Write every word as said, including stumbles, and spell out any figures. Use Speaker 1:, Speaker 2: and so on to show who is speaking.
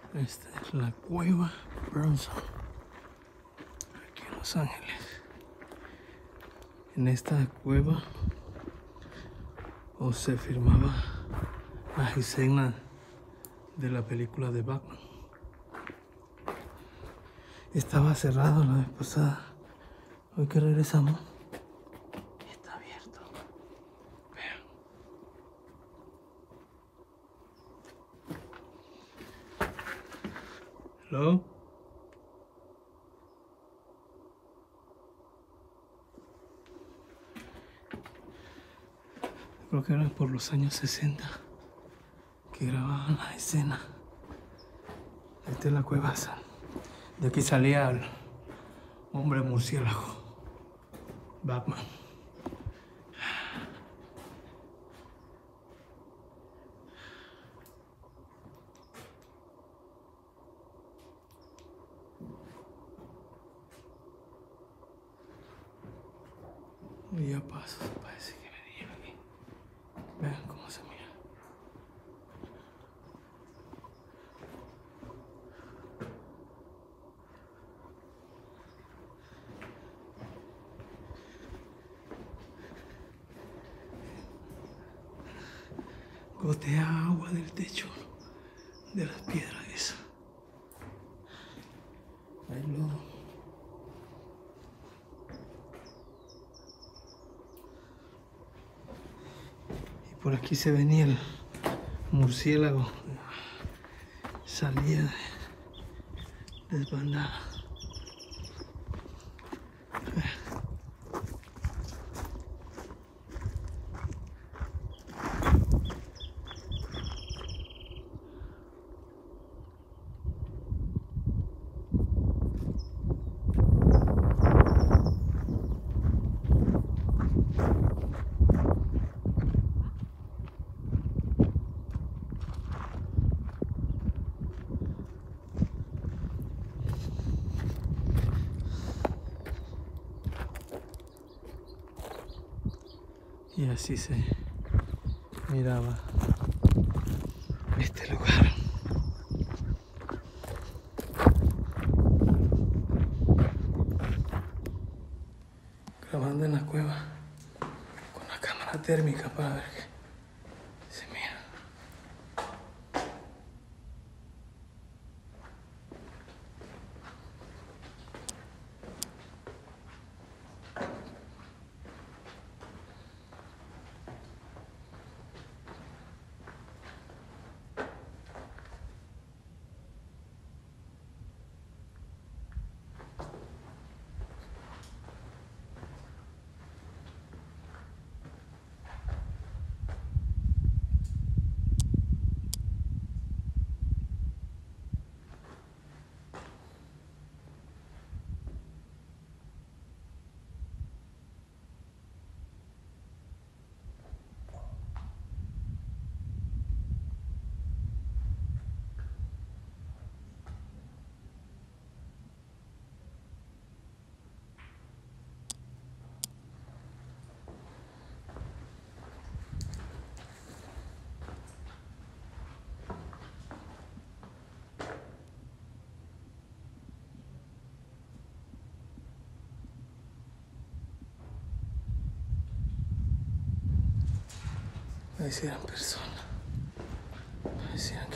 Speaker 1: Esta es la cueva Bronson, aquí en Los Ángeles. En esta cueva o se firmaba las escenas de la película de Batman. Estaba cerrado la vez pasada. Hoy que regresamos está abierto. Vean. Hello. Creo que era por los años sesenta que grababan la escena. Esta es la cueva. De aquí salía el hombre murciélago, Batman. Y ya paso, parece que venía aquí. Vean cómo se mira. Gotea agua del techo, de las piedras esas. Hay lodo. Y por aquí se venía el murciélago. Salía desbandada. Y así se miraba este lugar. Grabando en la cueva con la cámara térmica para ver qué se mira. Parecieran personas, parecieran